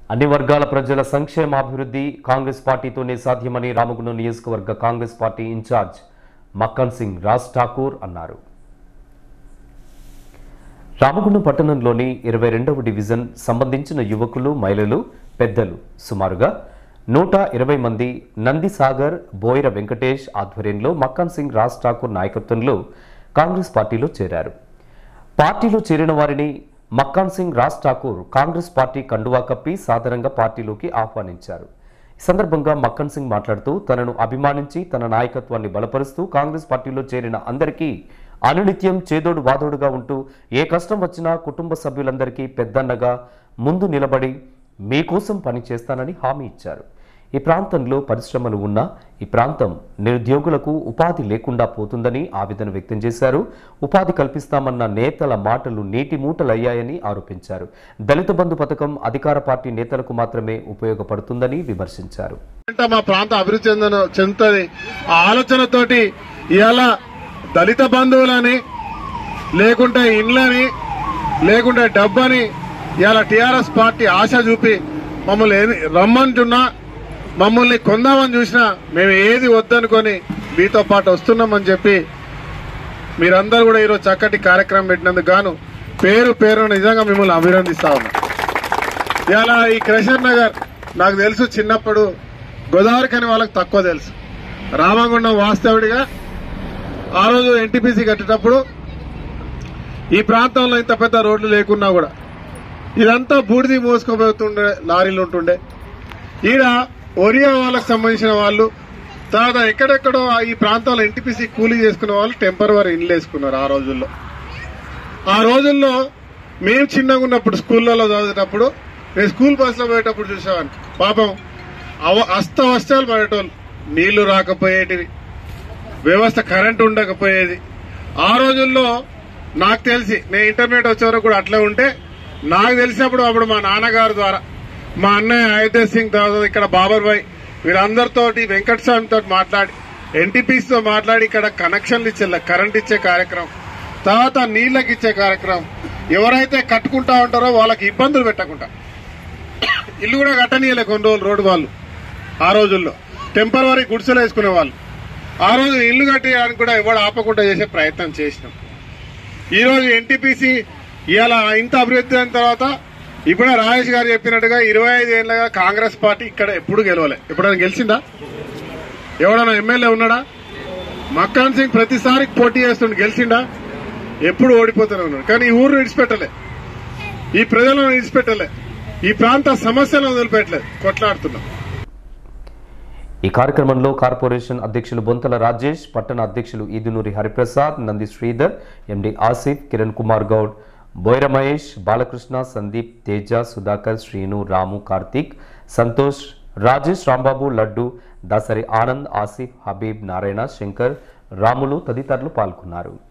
అన్ని వర్గాల ప్రజల సంక్షేమాభివృద్ధి కాంగ్రెస్ పార్టీతోనే సాధ్యమని రామగుండం నియోజకవర్గ కాంగ్రెస్ పార్టీ ఇన్ఛార్జ్ మక్కన్ సింగ్ రాజ్ ఠాకూర్ అన్నారు. రామగుండం పట్టణంలోని 22వ డివిజన్ సంబంధించిన యువకులు, మహిళలు, పెద్దలు సుమారుగా 120 మంది నందిసాగర్ బోయిర వెంకటేష్ ఆధ్వర్యంలో మక్కన్ సింగ్ రాజ్ ఠాకూర్ నాయకత్వంలో కాంగ్రెస్ పార్టీలో చేరారు. పార్టీలో చేరిన వారిని మక్కన్ సింగ్ రాజ్ ఠాకూర్ కాంగ్రెస్ పార్టీ కండువా కప్పి సాధారణంగా పార్టీలోకి ఆహ్వానించారు. ఈ సందర్భంగా మక్కన్ సింగ్ మాట్లాడుతూ తనను అభిమానించి తన నాయకత్వాన్ని బలపరుస్తూ కాంగ్రెస్ పార్టీలో చేరిన అందరికీ అనునిత్యం చేదోడు వాదోడుగా ఉంటూ ఏ కష్టం వచ్చినా కుటుంబ సభ్యులందరికీ పెద్దన్నగా ముందు నిలబడి మీకోసం పనిచేస్తానని హామీ ఇచ్చారు. ఈ ప్రాంతంలో పరిశ్రమలు ఉన్నా ఈ ప్రాంతం నిరుద్యోగులకు ఉపాధి లేకుండా పోతుందని ఆవేదన వ్యక్తం చేశారు. ఉపాధి కల్పిస్తామన్న నేతల మాటలు నీటి మూటలయ్యాయని ఆరోపించారు. దళిత బంధు పథకం అధికార పార్టీ నేతలకు మాత్రమే ఉపయోగపడుతుందని విమర్శించారు. మా ప్రాంత అభివృద్ధి చెందుతుంది ఆలోచనతోటి ఇలా దళిత బంధువులని లేకుంటే ఇండ్లని లేకుంటే డబ్బని ఇలా టీఆర్ఎస్ పార్టీ ఆశ చూపి మమ్మల్ని రమ్మంటున్నా మమ్మల్ని కొందామని చూసినా మేము ఏది వద్దనుకొని మీతో పాటు వస్తున్నామని చెప్పి మీరందరూ కూడా ఈరోజు చక్కటి కార్యక్రమం పెట్టినందుకు గాను పేరు నిజంగా మిమ్మల్ని అభినందిస్తా ఉన్నా. ఇలా ఈ క్రెషర్ నగర్ నాకు తెలుసు, చిన్నప్పుడు గోదావరి కని వాళ్ళకి తక్కువ తెలుసు. రామగుండం వాస్తవుడిగా ఆ రోజు ఎన్టీపీసీ కట్టేటప్పుడు ఈ ప్రాంతంలో ఇంత పెద్ద రోడ్లు లేకున్నా కూడా ఇదంతా బూడిది మోసుకోబోతుండే లారీలు ఉంటుండే. ఈడ ఒరియా వాళ్ళకి సంబంధించిన వాళ్ళు తర్వాత ఎక్కడెక్కడో ఈ ప్రాంతాల్లో ఎన్టీపీసీ కూలీ చేసుకున్న వాళ్ళు టెంపరవరీ ఇండ్లు వేసుకున్నారు. ఆ రోజుల్లో మేము చిన్నగా ఉన్నప్పుడు స్కూళ్లలో చదివేటప్పుడు నేను స్కూల్ బస్సులో పోయేటప్పుడు చూసేవాడిని. పాపం అస్తవస్తాలు పడేటోళ్ళు, నీళ్లు రాకపోయేటివి, వ్యవస్థ కరెంటు ఉండకపోయేది. ఆ రోజుల్లో నాకు తెలిసి నేను ఇంటర్మీడియట్ వచ్చే వరకు కూడా అట్లా ఉంటే నాకు తెలిసినప్పుడు అప్పుడు మా నాన్నగారు ద్వారా మా అన్నయ్య అయోధ్య సింగ్ తర్వాత ఇక్కడ బాబర్ భాయ్ వీరందరితోటి వెంకటస్వామితో మాట్లాడి ఎన్టీపీసీతో మాట్లాడి ఇక్కడ కనెక్షన్లు ఇచ్చే కరెంట్ ఇచ్చే కార్యక్రమం, తర్వాత నీళ్లకు ఇచ్చే కార్యక్రమం, ఎవరైతే కట్టుకుంటా ఉంటారో వాళ్ళకి ఇబ్బందులు పెట్టకుండా ఇల్లు కూడా కట్టనీయలే కొన్ని రోజులు రోడ్డు వాళ్ళు. ఆ రోజుల్లో టెంపరవరీ గుడిసెలు వేసుకునే వాళ్ళు. ఆ రోజు ఇల్లు కట్టేయడానికి కూడా ఎవరు ఆపకుండా చేసే ప్రయత్నం చేసినాం. ఈ రోజు ఎన్టీపీసీ ఇలా ఇంత అభివృద్ధి అయిన తర్వాత ఇప్పుడు రాజేష్ గారు చెప్పినట్టుగా 25 ఏళ్లుగా కాంగ్రెస్ పార్టీ ఇక్కడ ఎప్పుడు గెలవలే. ఎప్పుడైనా గెలిచిందా? ఎవడైనా ఎమ్మెల్యే ఉన్నాడా? మక్కన్ సింగ్ ప్రతిసారి పోటీ చేస్తుండే, గెలిచిండా? ఎప్పుడు ఓడిపోతూనే ఉన్నాడు. కానీ ఈ ఊరు విడిచిపెట్టలే, ఈ ప్రజలను విడిచిపెట్టలే, ఈ ప్రాంత సమస్యలను వదిలిపెట్టలేదు, కొట్లాడుతున్నాం. ఈ కార్యక్రమంలో కార్పొరేషన్ అధ్యక్షులు బొంతల రాజేష్, పట్టణ అధ్యక్షులు ఈదునూరి హరిప్రసాద్, నంది శ్రీధర్, ఎండి ఆసిఫ్, కిరణ్ కుమార్ గౌడ్, బోయిర మహేష్, బాలకృష్ణ, సందీప్, తేజ, సుధాకర్, శ్రీను, రాము, కార్తీక్, సంతోష్, రాజేష్, రాంబాబు, లడ్డు, దాసరి ఆనంద్, ఆసిఫ్, హబీబ్, నారాయణ, శంకర్, రాములు తదితరులు పాల్గొన్నారు.